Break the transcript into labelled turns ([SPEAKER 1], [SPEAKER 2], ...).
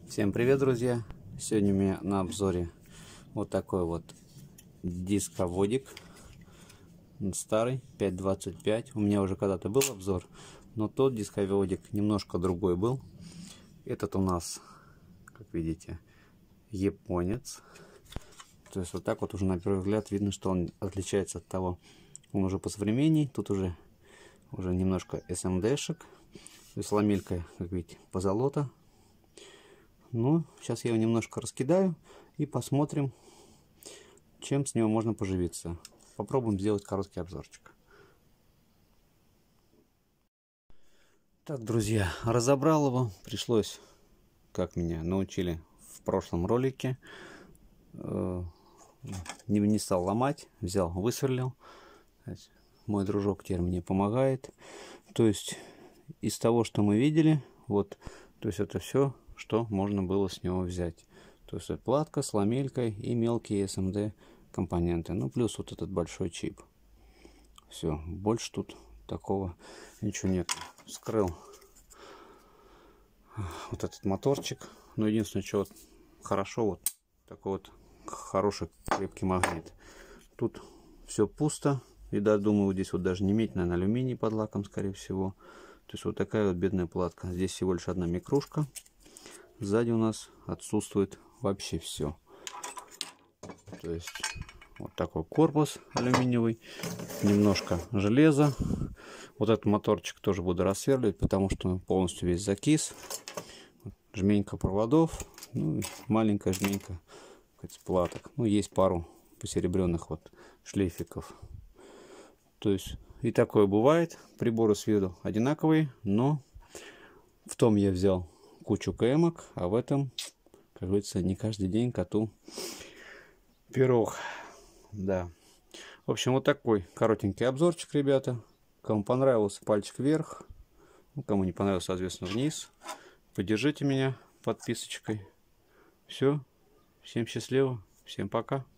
[SPEAKER 1] Всем привет, друзья! Сегодня у меня на обзоре вот такой вот дисководик. Старый, 5.25. У меня уже когда-то был обзор, но тот дисководик немножко другой был. Этот у нас, как видите, японец. То есть вот так вот уже на первый взгляд видно, что он отличается от того. Он уже посовременней. Тут уже немножко SMD-шек. То есть ламелька, как видите, позолота. Ну, сейчас я его немножко раскидаю и посмотрим, чем с него можно поживиться. Попробуем сделать короткий обзорчик. Так, друзья, разобрал его. Пришлось, как меня научили в прошлом ролике, не стал ломать, взял, высверлил. Мой дружок теперь мне помогает. То есть из того, что мы видели, вот, то есть это все, что можно было с него взять. То есть платка с ламелькой и мелкие SMD компоненты. Ну, плюс вот этот большой чип. Все, больше тут такого ничего нет. Вскрыл вот этот моторчик. Но единственное, что вот хорошо, вот такой вот хороший крепкий магнит. Тут все пусто. И да, думаю, здесь вот даже не медь, наверное, алюминий под лаком, скорее всего. То есть вот такая вот бедная платка. Здесь всего лишь одна микрушка. Сзади у нас отсутствует вообще все. То есть вот такой корпус алюминиевый, немножко железа. Вот этот моторчик тоже буду рассверливать, потому что он полностью весь закис. Жменька проводов, ну, маленькая жменька платок. Ну, есть пару посеребренных вот шлейфиков. То есть и такое бывает. Приборы с виду одинаковые, но в том я взял кучу кэмок, а в этом, как говорится, не каждый день коту пирог. Да. В общем, вот такой коротенький обзорчик, ребята. Кому понравился, пальчик вверх. Ну, кому не понравился, соответственно, вниз. Поддержите меня подписочкой. Все. Всем счастливо. Всем пока.